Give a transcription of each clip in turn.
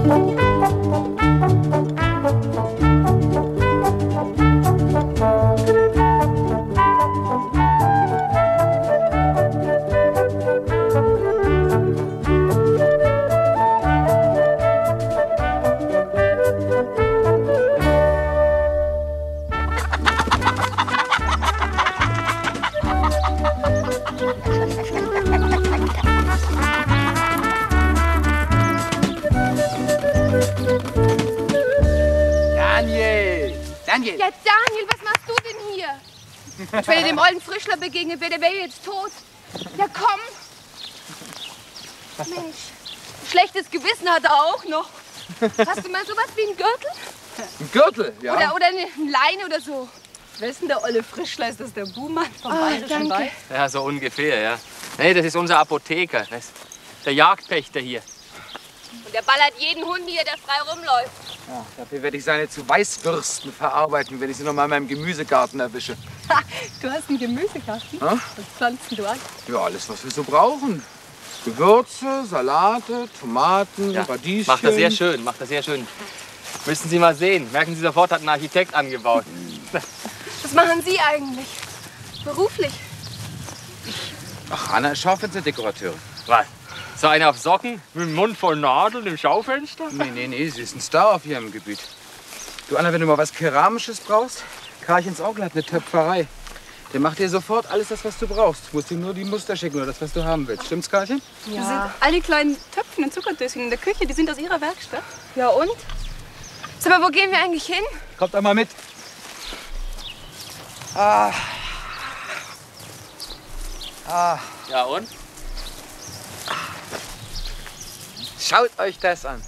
Daniel! Ja, Daniel, was machst du denn hier? Und wenn ihr dem ollen Frischler begegnet wäre, der wäre jetzt tot. Ja, komm! Mensch, schlechtes Gewissen hat er auch noch. Hast du mal sowas wie einen Gürtel? Ein Gürtel, ja. Oder eine Leine oder so. Wer ist denn der olle Frischler? Ist das der Buhmann vom Bayerischen Wald? Ja, so ungefähr, ja. Nee, das ist unser Apotheker. Das ist der Jagdpächter hier. Und der ballert jeden Hund hier, der frei rumläuft. Ja, dafür werde ich seine zu Weißwürsten verarbeiten, wenn ich sie noch mal in meinem Gemüsegarten erwische. Ha, du hast einen Gemüsegarten? Ja? Was pflanzt du an? Ja, alles, was wir so brauchen. Gewürze, Salate, Tomaten, Ja, Radieschen. macht das sehr schön, macht das sehr schön. Müssen Sie mal sehen. Merken Sie sofort, hat ein Architekt angebaut. Was machen Sie eigentlich? Beruflich? Ach, Anna ist Schaufensterdekorateurin. Was? So eine auf Socken, mit dem Mund voll Nadeln im Schaufenster? Nee, sie ist ein Star auf ihrem Gebiet. Du, Anna, wenn du mal was Keramisches brauchst, Karchens Onkel hat eine Töpferei. Der macht dir sofort alles das, was du brauchst. Du musst ihm nur die Muster schicken oder das, was du haben willst. Stimmt's, Karchen? Ja. Das sind alle kleinen Töpfchen und Zuckerdöschen in der Küche, die sind aus Ihrer Werkstatt. Ja, und? Sag mal, wo gehen wir eigentlich hin? Kommt doch mal mit. Ah. Ja, und? Schaut euch das an.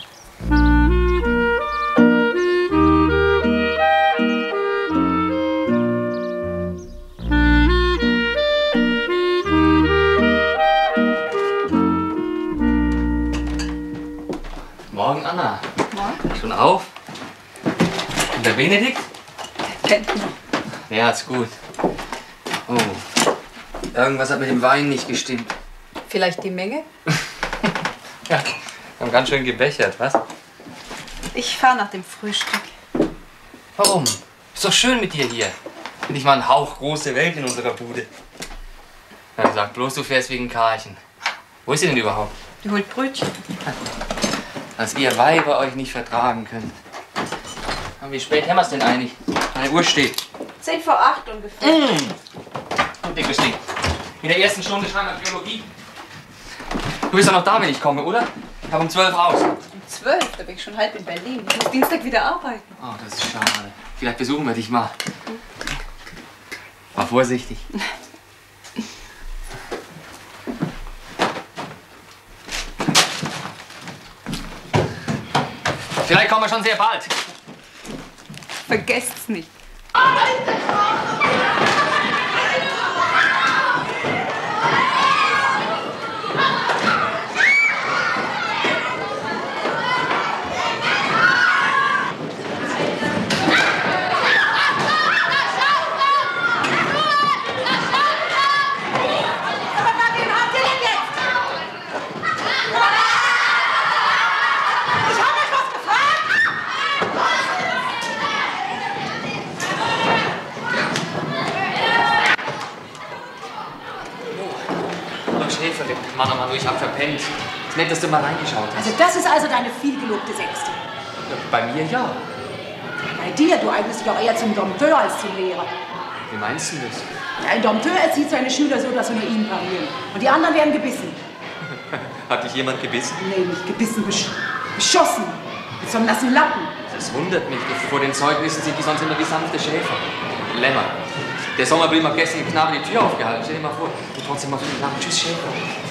Morgen, Anna. Morgen. Schon auf? Und der Benedikt? Kennt noch. Ja, ist gut. Oh, irgendwas hat mit dem Wein nicht gestimmt. Vielleicht die Menge? Ja, wir haben ganz schön gebechert, was? Ich fahre nach dem Frühstück. Warum? Ist doch schön mit dir hier. Bin ich mal ein Hauch große Welt in unserer Bude. Na, sag bloß, du fährst wegen Karchen. Wo ist sie denn überhaupt? Die holt Brötchen. Dass ihr Weiber euch nicht vertragen könnt. Und wie spät haben wir es denn eigentlich? Meine Uhr steht. 10 vor 8 ungefähr. Gut, Christine. In der ersten Stunde schreiben wir Biologie. Du bist doch noch da, wenn ich komme, oder? Ich habe um 12 aus. Um 12? Da bin ich schon halb in Berlin. Ich muss Dienstag wieder arbeiten. Oh, das ist schade. Vielleicht besuchen wir dich mal. War vorsichtig. Vielleicht kommen wir schon sehr bald. Vergesst's nicht. Mann, oh Mann, ich hab verpennt. Ist nett, dass du mal reingeschaut hast. Also das ist also deine vielgelobte Sechste. Bei mir ja. Bei dir, du eignest dich auch eher zum Dompteur als zum Lehrer. Wie meinst du das? Ja, ein Dompteur erzieht seine Schüler so, dass sie nur ihn parieren. Und die anderen werden gebissen. Hat dich jemand gebissen? Nee, nicht gebissen, beschossen. Mit so einem nassen Lappen. Das wundert mich. Vor den Zeugnissen sind die sonst immer wie sanfte Schäfer. Lämmer. Der Sommerblick hat gestern dem Knabe die Tür aufgehalten. Stell dir mal vor. Und trotzdem auf den Namen. Tschüss, Schäfer.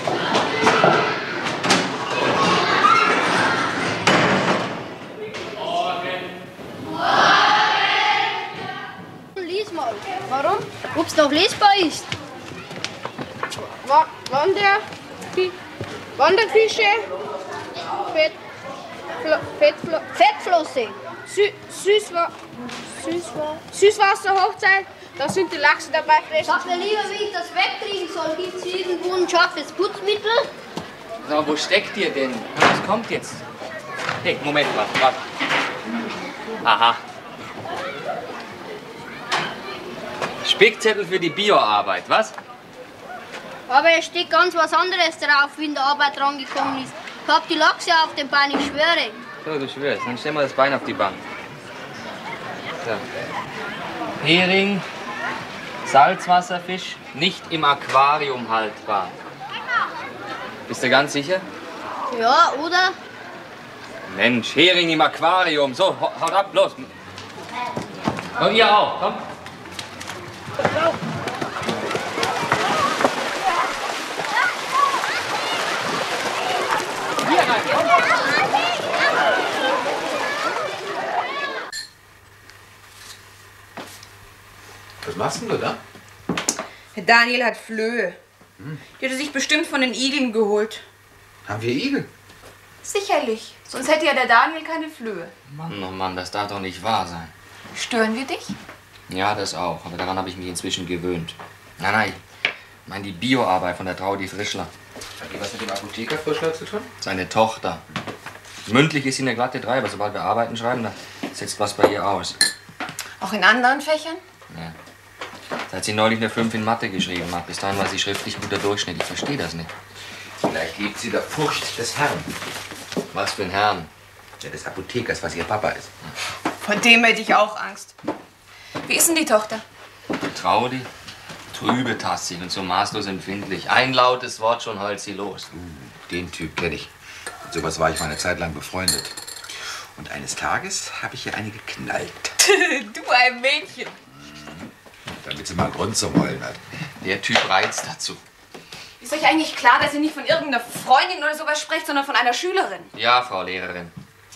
Lies mal. Warum? Ob es noch lesbar ist. Wanderfische, Fettflosse, Süßwasserhochzeit, da sind die Lachse dabei fressen. Sag mir lieber, wie ich das wegkriegen soll. Gibt es irgendwo ein scharfes Putzmittel? So, wo steckt ihr denn? Was kommt jetzt? Hey, Moment mal, warte. Aha. Spickzettel für die Bioarbeit, was? Aber es steht ganz was anderes drauf, wie in der Arbeit rangekommen ist. Ich hab die Lachse auf dem Bein, ich schwöre. So, du schwörst. Dann stell mal das Bein auf die Bank. So. Hering, Salzwasserfisch, nicht im Aquarium haltbar. Bist du ganz sicher? Ja, oder? Mensch, Hering im Aquarium. So, haut ab, los. Und ihr auch, komm. Hier rein, komm. Was machst denn du da? Der Daniel hat Flöhe. Die hat er sich bestimmt von den Igeln geholt. Haben wir Igel? Sicherlich. Sonst hätte ja der Daniel keine Flöhe. Mann, oh Mann, das darf doch nicht wahr sein. Stören wir dich? Ja, das auch. Aber daran habe ich mich inzwischen gewöhnt. Nein, nein. Ich meine die Bioarbeit von der Traudi Frischler. Hat die was mit dem Apotheker Frischler zu tun? Seine Tochter. Mündlich ist sie eine glatte Drei, aber sobald wir Arbeiten schreiben, dann setzt was bei ihr aus. Auch in anderen Fächern? Ja. Da hat sie neulich eine 5 in Mathe geschrieben. Bis dahin war sie schriftlich guter Durchschnitt. Ich verstehe das nicht. Vielleicht liebt sie der Furcht des Herrn. Was für ein Herrn? Ja, des Apothekers, was ihr Papa ist. Von dem hätte ich auch Angst. Wie ist denn die Tochter? Traudi, trübetassig und so maßlos empfindlich. Ein lautes Wort, schon heult sie los. Den Typ kenne ich. Mit sowas war ich mal eine Zeit lang befreundet. Und eines Tages habe ich ihr eine geknallt. Du ein Mädchen. Damit sie mal einen Grund zum Heulen hat. Der Typ reizt dazu. Ist euch eigentlich klar, dass ihr nicht von irgendeiner Freundin oder sowas sprecht, sondern von einer Schülerin? Ja, Frau Lehrerin.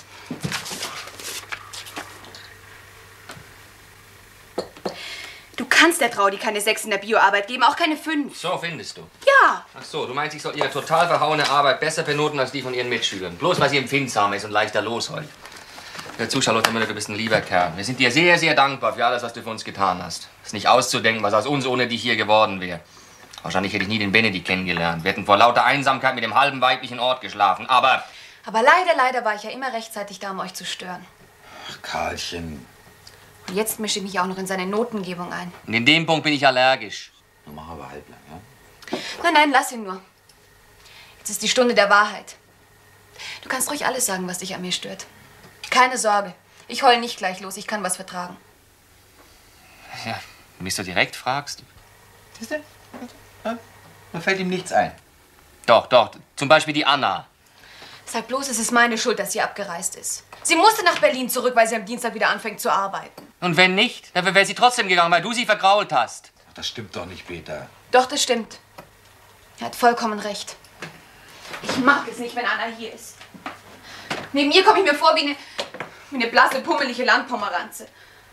Du kannst der Traudi keine 6 in der Bioarbeit geben, auch keine 5. So findest du. Ja. Ach so, du meinst, ich soll ihre total verhauene Arbeit besser benoten als die von ihren Mitschülern. Bloß weil sie empfindsamer ist und leichter losheult. Hör zu, Charlotte Müller, du bist ein lieber Kerl. Wir sind dir sehr, sehr dankbar für alles, was du für uns getan hast. Es ist nicht auszudenken, was aus uns ohne dich hier geworden wäre. Wahrscheinlich hätte ich nie den Benedikt kennengelernt. Wir hätten vor lauter Einsamkeit mit dem halben weiblichen Ort geschlafen. Aber leider war ich ja immer rechtzeitig da, um euch zu stören. Ach, Karlchen. Und jetzt mische ich mich auch noch in seine Notengebung ein. und in dem Punkt bin ich allergisch. Nun mach aber halblang, ja? Nein, lass ihn nur. Jetzt ist die Stunde der Wahrheit. Du kannst ruhig alles sagen, was dich an mir stört. Keine Sorge. Ich heul nicht gleich los. Ich kann was vertragen. Ja, wenn du mich so direkt fragst. Siehst du? Ja, da fällt ihm nichts ein. Doch. Zum Beispiel die Anna. Sag bloß, es ist meine Schuld, dass sie abgereist ist. Sie musste nach Berlin zurück, weil sie am Dienstag wieder anfängt zu arbeiten. Und wenn nicht, dann wäre sie trotzdem gegangen, weil du sie vergrault hast. Ach, das stimmt doch nicht, Peter. Doch, das stimmt. Er hat vollkommen recht. Ich mag es nicht, wenn Anna hier ist. Neben ihr komme ich mir vor wie eine blasse, pummelige Landpomeranze.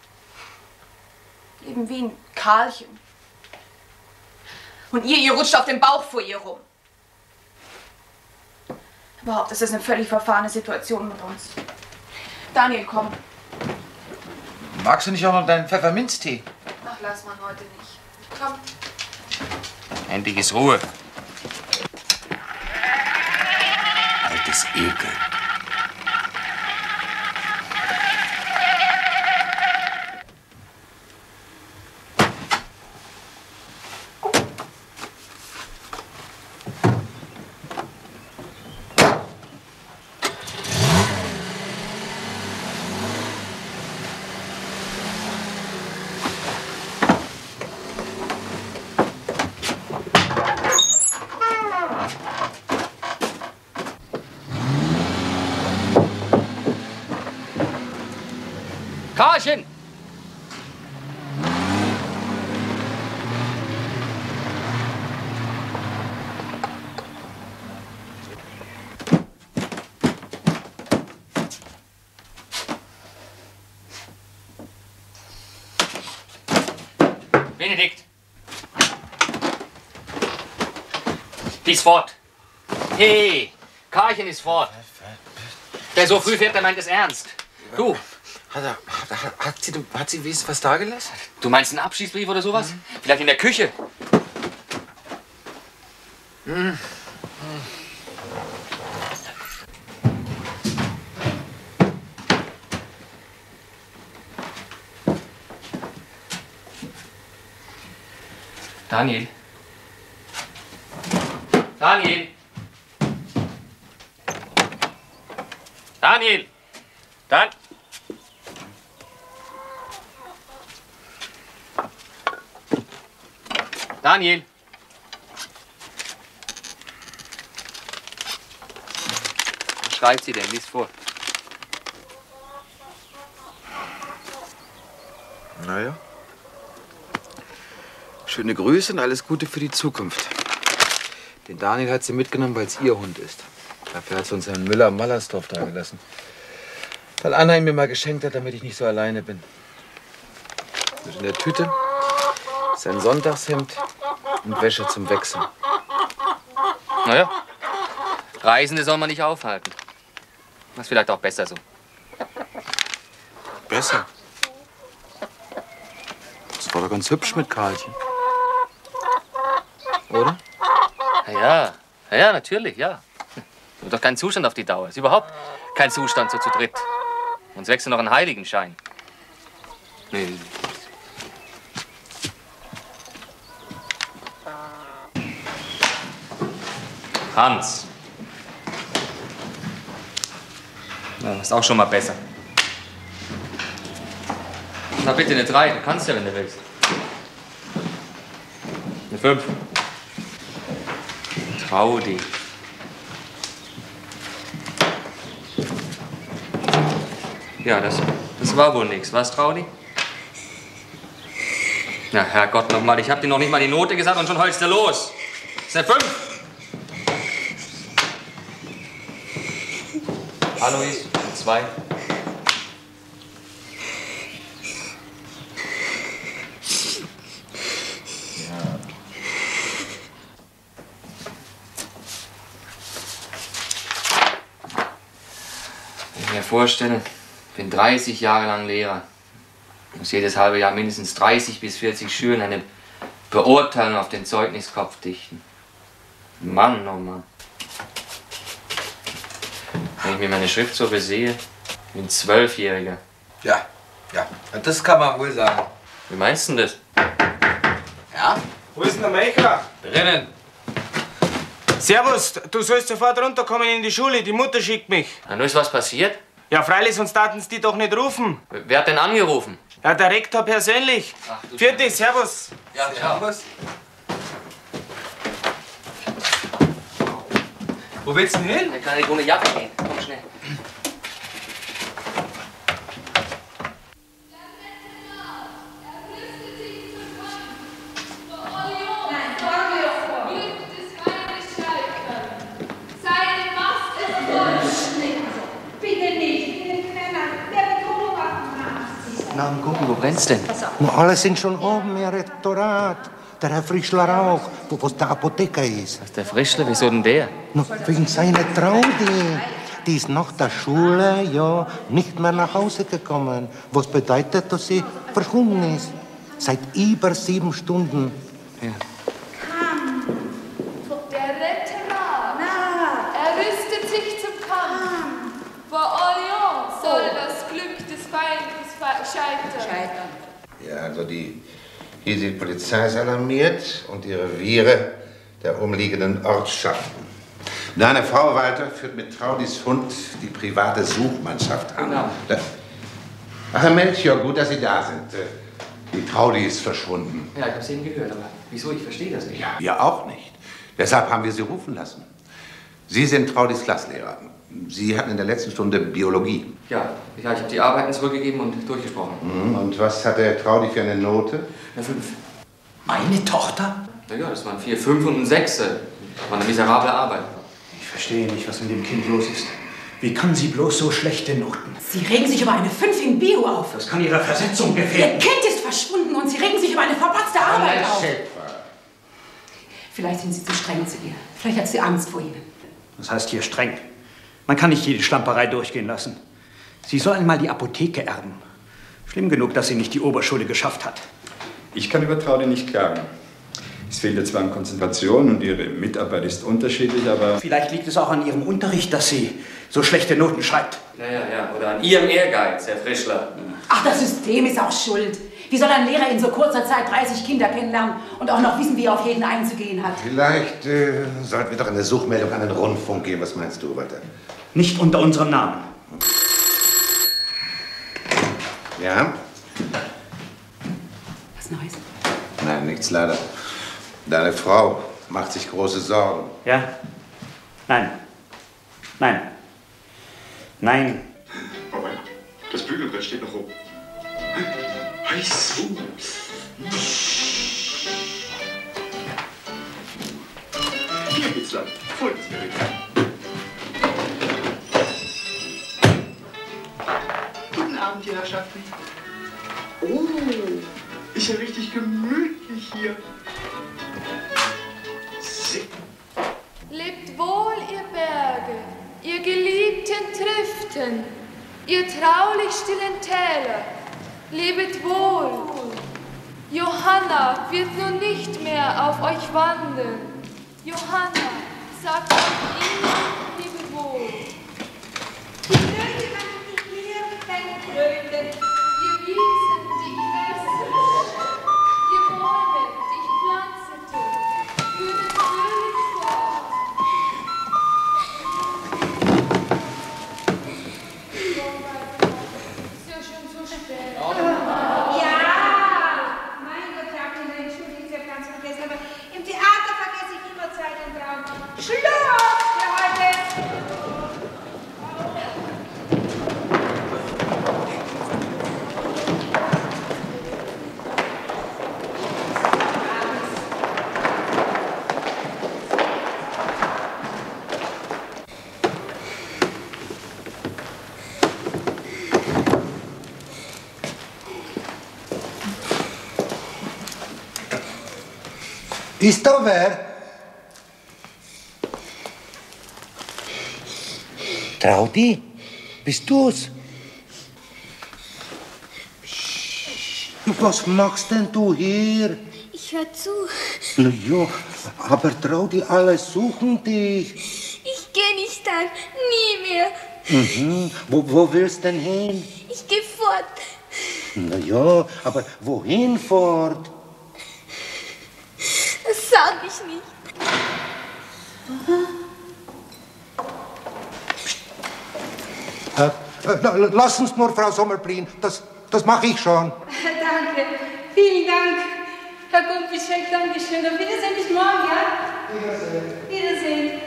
Eben wie ein Karlchen. Und ihr rutscht auf dem Bauch vor ihr rum. Überhaupt ist das eine völlig verfahrene Situation mit uns. Daniel, komm. Magst du nicht auch noch deinen Pfefferminztee? Ach, lass mal heute nicht. Komm. Endlich ist Ruhe. Altes Ekel. Karlchen! Benedikt! Die ist fort. Hey, Karlchen ist fort. Wer so früh fährt, der meint es ernst. Du, Hat sie wenigstens was da gelassen? du meinst einen Abschiedsbrief oder sowas? Vielleicht in der Küche? Daniel. Daniel. Daniel. Daniel. Was schreibt sie denn? Lies vor. Naja. Schöne Grüße und alles Gute für die Zukunft. Den Daniel hat sie mitgenommen, weil es ihr Hund ist. Dafür hat sie uns Herrn Müller am Mallersdorf da gelassen. Weil Anna ihn mir mal geschenkt hat, damit ich nicht so alleine bin. Und in der Tüte sein Sonntagshemd und Wäsche zum Wechseln. Naja, Reisende soll man nicht aufhalten. Das ist vielleicht auch besser so. Besser? Das war doch ganz hübsch mit Karlchen. Oder? Ja, natürlich, ja. Das ist doch kein Zustand auf die Dauer. Ist überhaupt kein Zustand so zu dritt. Uns wechseln noch einen Heiligenschein. Nee. Hans. Ja, ist auch schon mal besser. Na bitte eine 3, du kannst ja, wenn du willst. Eine 5. Trau dich. Ja, das war wohl nichts. Was, Traudi? Na, Herrgott nochmal, ich hab dir noch nicht mal die Note gesagt und schon heulst du los. Das ist eine 5. Alois, 2. Wenn ich mir vorstelle, ich bin 30 Jahre lang Lehrer. Ich muss jedes halbe Jahr mindestens 30 bis 40 Schüler eine Beurteilung auf den Zeugniskopf dichten. Mann, oh Mann. Wenn ich mir meine Schrift so besehe, ich bin 12-Jähriger. Ja, das kann man wohl sagen. Wie meinst du denn das? Ja? Wo ist denn der Melker? Drinnen. Servus, du sollst sofort runterkommen in die Schule, die Mutter schickt mich. Na, nur ist was passiert? Ja, freilich, sonst taten sie die doch nicht rufen. Wer hat denn angerufen? Ja, der Rektor persönlich. Ach, du Vierte, servus. Ja, servus. Wo willst du denn hin? Er kann nicht ohne Jacke gehen. Komm schnell. Na, gucken, wo brennt's denn? Na, alle sind schon oben, Herr Rektorat. Der Herr Frischler auch, wo der Apotheker ist. Was, der Frischler? Wieso denn der? Na, wegen seiner Traudi. Die ist nach der Schule, ja, nicht mehr nach Hause gekommen. Was bedeutet, dass sie verschwunden ist. Seit über 7 Stunden. Ja. Der Retter, er rüstet sich zum Kampf. Vor Orléans soll das Glück des Feindes scheitern. Ja, also die hiesige Polizei ist alarmiert und die Reviere der umliegenden Ortschaften. Deine Frau, Walter, führt mit Traudis Hund die private Suchmannschaft an. Genau. Ach, Herr Melchior, gut, dass Sie da sind. Die Traudi ist verschwunden. Ja, ich hab's eben gehört, aber wieso? Ich verstehe das nicht. Ja, wir auch nicht. Deshalb haben wir Sie rufen lassen. Sie sind Traudis Klassenlehrer. Sie hatten in der letzten Stunde Biologie. Ja, ich habe die Arbeiten zurückgegeben und durchgesprochen. Und was hat der Traudi für eine Note? Eine 5. Meine Tochter? Ja, das waren 4, 5 und ein 6. Das war eine miserable Arbeit. Ich verstehe nicht, was mit dem Kind los ist. Wie kann sie bloß so schlechte Noten? Sie regen sich über eine 5 in Bio auf. Das kann ihre Versetzung Ihr gefährden. Kind ist verschwunden und Sie regen sich über eine verpatzte Arbeit auf. Vielleicht sind Sie zu streng zu ihr. Vielleicht hat sie Angst vor Ihnen. Das heißt hier streng. Man kann nicht jede Schlamperei durchgehen lassen. Sie soll einmal die Apotheke erben. Schlimm genug, dass sie nicht die Oberschule geschafft hat. Ich kann über Traudi nicht klagen. Es fehlt ihr zwar an Konzentration und ihre Mitarbeit ist unterschiedlich, aber... Vielleicht liegt es auch an ihrem Unterricht, dass sie so schlechte Noten schreibt. Ja. Oder an Ihrem Ehrgeiz, Herr Frischler. Ach, das System ist auch schuld. Wie soll ein Lehrer in so kurzer Zeit 30 Kinder kennenlernen und auch noch wissen, wie er auf jeden einzugehen hat? Vielleicht sollten wir doch eine Suchmeldung an den Rundfunk geben. Was meinst du, Walter? Nicht unter unserem Namen. Ja? Was Neues? Nein, nichts leider. Deine Frau macht sich große Sorgen. Ja? Nein. Nein. Nein. Aber das Bügelbrett steht noch rum. Heiß. Hier geht's lang. Folgendes Gerät. Guten Abend, die Herrschaften. Oh, ist ja richtig gemütlich hier. Lebt wohl, ihr Berge, ihr geliebten Triften, ihr traulich stillen Täler. Lebet wohl. Johanna wird nun nicht mehr auf euch wandeln. Johanna, sagt euch ihnen, lebe wohl. Die Kröte machen die Kirchen, Kröte. Ihr Wiesen, die ich wässerte, ihr Bäume, die ich pflanzete, würdet fröhlich fort. Ist ja schon so spät. Ja! Mein Gott, Jacqueline, entschuldigen Sie, ich habe ganz vergessen, aber im Theater vergesse ich immer Zeit und Raum. Schluss für heute! Ist da wer? Traudi, bist du's? Was machst denn du hier? Ich hör zu. Na ja, aber Traudi, alle suchen dich. Ich geh nicht heim. Nie mehr. Mhm. Wo willst denn hin? Ich geh fort. Na ja, aber wohin fort? Das sag ich nicht. Lass uns nur, Frau Sommerblin. Das mache ich schon. Danke, vielen Dank. Herr Gumpischek, danke schön. Auf Wiedersehen, bis morgen, ja? Wiedersehen.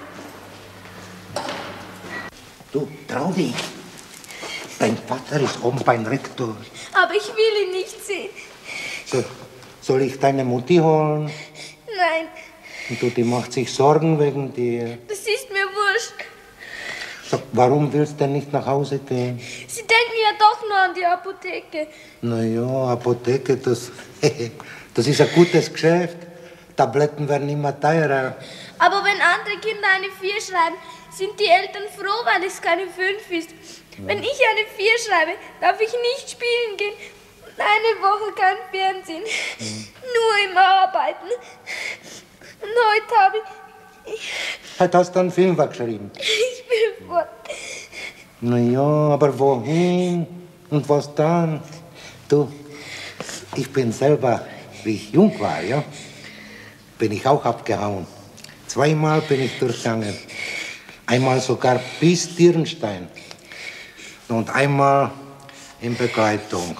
Du, Traudi, dein Vater ist oben beim Rektor. Aber ich will ihn nicht sehen. Soll ich deine Mutti holen? Nein, Und du, die macht sich Sorgen wegen dir. das ist mir wurscht. Sag, warum willst du denn nicht nach Hause gehen? Sie denken ja doch nur an die Apotheke. Na ja, Apotheke, das ist ein gutes Geschäft. Tabletten werden immer teurer. Aber wenn andere Kinder eine 4 schreiben, sind die Eltern froh, weil es keine 5 ist. Wenn ich eine 4 schreibe, darf ich nicht spielen gehen. Und eine Woche kein Fernsehen. Nur im Arbeiten. Und heute habe ich... Heute hast du einen Film geschrieben. Ich will fort. Na ja, aber wohin? Und was dann? Du, ich bin selber, wie ich jung war, ja, bin ich auch abgehauen. 2-mal bin ich durchgegangen. Einmal sogar bis Dierenstein. Und einmal in Begleitung.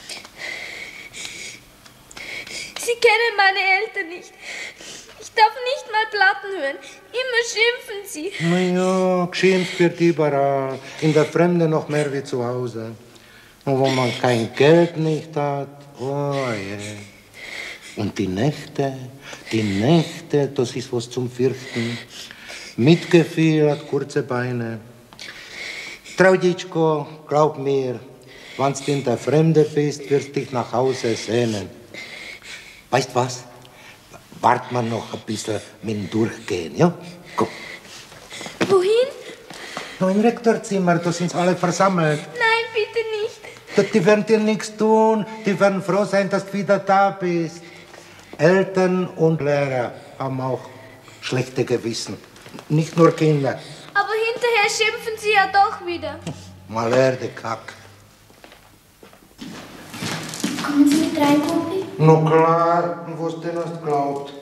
Sie kennen meine Eltern nicht. Ich darf nicht mal Platten hören. Immer schimpfen sie. Na ja, geschimpft wird überall. In der Fremde noch mehr wie zu Hause. Und wo man kein Geld nicht hat, oh je. Und die Nächte, das ist was zum Fürchten. Mitgefühl hat kurze Beine. Trauditschko, glaub mir, wenn du in der Fremde bist, wirst du dich nach Hause sehnen. Weißt was? Wart man noch ein bisschen mit dem Durchgehen, ja? Komm. Wohin? Noch im Rektorzimmer, da sind alle versammelt. Nein, bitte nicht. Die werden dir nichts tun, die werden froh sein, dass du wieder da bist. Eltern und Lehrer haben auch schlechte Gewissen. Nicht nur Kinder. Aber hinterher schimpfen sie ja doch wieder. Mal Erde, Kack. Kommen Sie mit rein, Gumpi? Na klar, was denn hast du glaubt?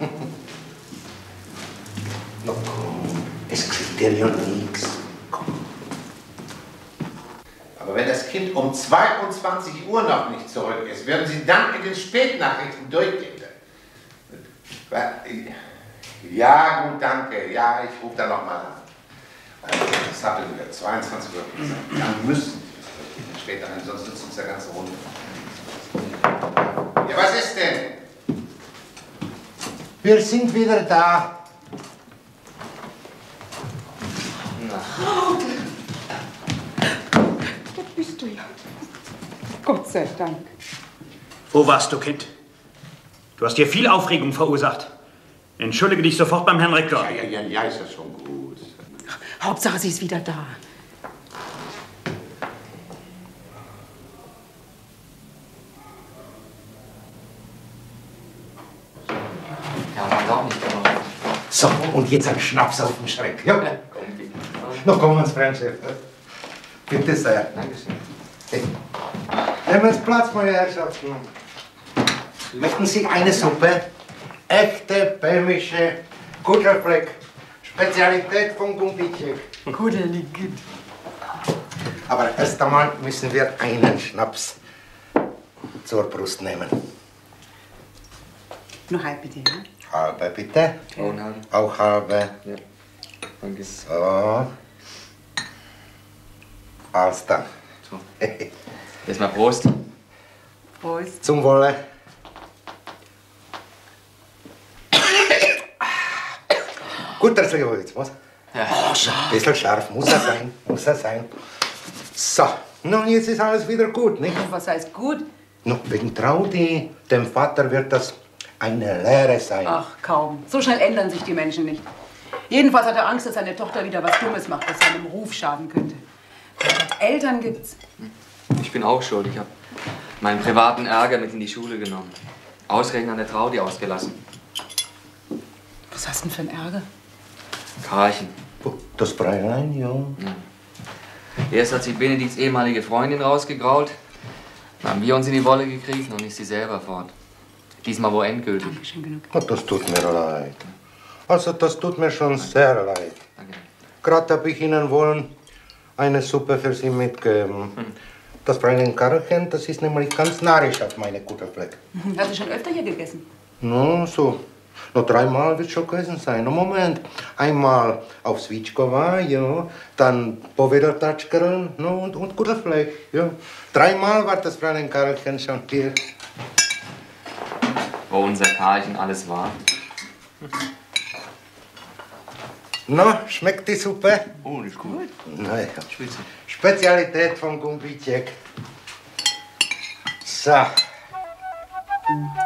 Na komm, es kriegt dir ja nichts. Aber wenn das Kind um 22 Uhr noch nicht zurück ist, werden Sie dann in den Spätnachrichten durchgehen. Ja, gut, danke. Ja, ich rufe dann nochmal an. Das hatte wieder 22 Uhr. Dann müssen Sie später hin, sonst nützt uns der ganze Runde. Ja, was ist denn? Wir sind wieder da. Da bist du ja. Gott sei Dank. Wo warst du, Kind? Du hast hier viel Aufregung verursacht. Entschuldige dich sofort beim Herrn Rektor. Ja, ist ja schon gut. Hauptsache, sie ist wieder da. Ja, man darf nicht gemacht. So, und jetzt ein Schnaps auf den Schreck. Ja? Na komm, uns Freundschaft. Bitte sehr. Dankeschön. Hey. Nehmen wir uns Platz, meine Herrschaften. Möchten Sie eine Suppe? Echte böhmische Kuttelfleck. Spezialität von Gumbitschek. Kudeligit. Aber erst einmal müssen wir einen Schnaps zur Brust nehmen. Nur halb bitte, ja? Halbe bitte. Auch halbe. Ja, danke. So. Alles dann. So. Jetzt mal Prost. Prost. Zum Wohle. Gut, dass du jetzt was? Ja. Ein bisschen scharf, muss er sein, muss er sein. So, nun jetzt ist alles wieder gut, nicht? Was heißt gut? Noch wegen Traudi, dem Vater wird das eine Lehre sein. Ach, kaum. So schnell ändern sich die Menschen nicht. Jedenfalls hat er Angst, dass seine Tochter wieder was Dummes macht, das seinem Ruf schaden könnte. Eltern gibt's. Ich bin auch schuld. Ich habe meinen privaten Ärger mit in die Schule genommen. Ausgerechnet an der Traudi ausgelassen. Was hast du denn für einen Ärger? Karlchen. Das Fräulein, ja. Erst hat sich Benedikts ehemalige Freundin rausgegrault. Dann haben wir uns in die Wolle gekriegt und ist sie selber fort. Diesmal wohl endgültig. Dankeschön, genug. Oh, das tut mir leid. Also, das tut mir schon sehr leid. Danke. Gerade habe ich Ihnen wohl eine Suppe für Sie mitgegeben. Das Fräulein Karlchen, das ist nämlich ganz narrisch auf meine Kuttelfleck. Hat sie schon öfter hier gegessen? No, so. Noch 3-mal wird schon gewesen sein. No, Moment. Einmal auf Switschkova, ja. Dann Povedotačkr, no, und Kuttelfleck, ja. 3-mal war das Fräulein Karlchen schon hier. Wo unser Karlchen alles war. No, schmeckt die Suppe? Oh, die ist gut. Na ja. Spitze. Spezialität von Gumbitschek. So.